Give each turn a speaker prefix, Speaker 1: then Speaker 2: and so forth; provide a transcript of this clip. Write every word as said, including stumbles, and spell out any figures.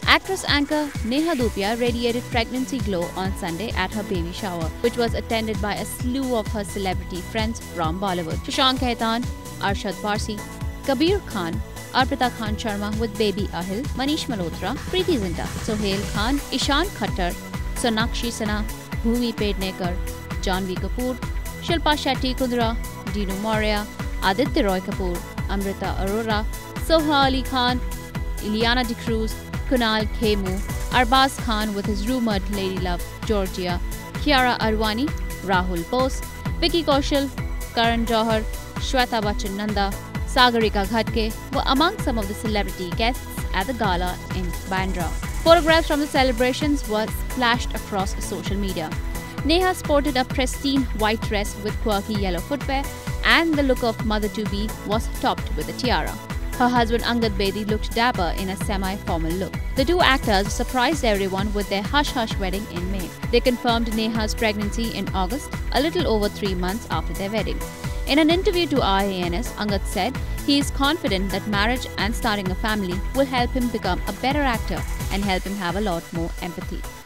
Speaker 1: Actress anchor Neha Dhupia radiated pregnancy glow on Sunday at her baby shower, which was attended by a slew of her celebrity friends from Bollywood. Shashank Khaitan, Arshad Parsi, Kabir Khan, Arpita Khan Sharma with baby Ahil, Manish Malhotra, Preeti Zinta, Sohail Khan, Ishan Khattar, Sonakshi Sinha, Bhumi Pednekar, Janvi Kapoor, Shilpa Shetty Kundra, Dinu Moria, Aditya Roy Kapoor, Amrita Arora, Soha Ali Khan, Ileana D'Cruz, Kunal Khemu, Arbaz Khan with his rumored lady love Georgia, Kiara Arwani, Rahul Bose, Vicky Kaushal, Karan Johar, Shweta Bachchan Nanda, Sagarika Ghatke were among some of the celebrity guests at the gala in Bandra. Photographs from the celebrations were splashed across social media. Neha sported a pristine white dress with quirky yellow footwear, and the look of mother-to-be was topped with a tiara. Her husband Angad Bedi looked dapper in a semi-formal look. The two actors surprised everyone with their hush-hush wedding in May. They confirmed Neha's pregnancy in August, a little over three months after their wedding. In an interview to I A N S, Angad said he is confident that marriage and starting a family will help him become a better actor and help him have a lot more empathy.